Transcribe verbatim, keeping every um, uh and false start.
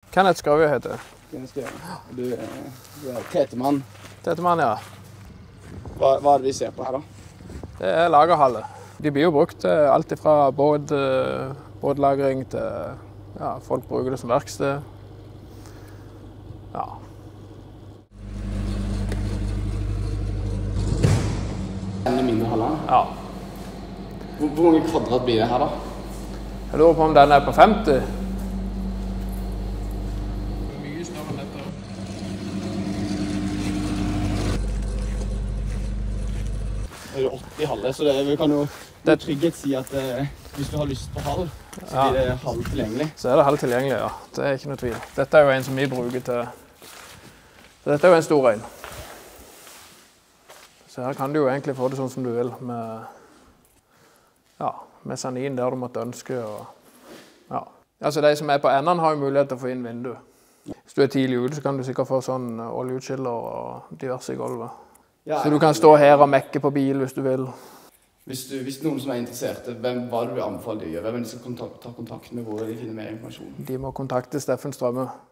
Kenneth Skravøy heter jeg. Kenneth Skravøy. Du, du er Tetemann. Tetemann, ja. Hva, hva er det vi ser på her da? Det er lagerhalle. De blir jo brukt til alt fra båt, båtlagring til ja, folk bruker det som verksted. Ja. Enda mindre haller? Ja. Hvor, hvor mange kvadrat blir det her da? Jeg lurer på om den er på femti. Mye større enn dette. Det er åtti haller, så det, vi kan jo med trygghet si at eh, hvis du har lyst på hall, så blir det halv tilgjengelig. Så er det halv tilgjengelig, ja. Det er ikke noe tvil. Dette er jo en som vi bruker til... Så dette er jo en stor en. Så her kan du jo egentlig få det sånn som du vil, med, ja, med sanin der du måtte ønske. Og, ja. Altså de som er på enden har jo mulighet til å få inn vindu. Hvis du er tidlig ute, så kan du sikkert få sånn oljeutskiller og diverse i gulvet. Ja, så du kan stå her og mekke på bil hvis du vil. Hvis, du, hvis noen som er interessert, hvem var det du vil anbefale de å gjøre? Hvem de skal kontakt, ta kontakt med, hvor de finner mer informasjon? De må kontakte Steffen Strømme.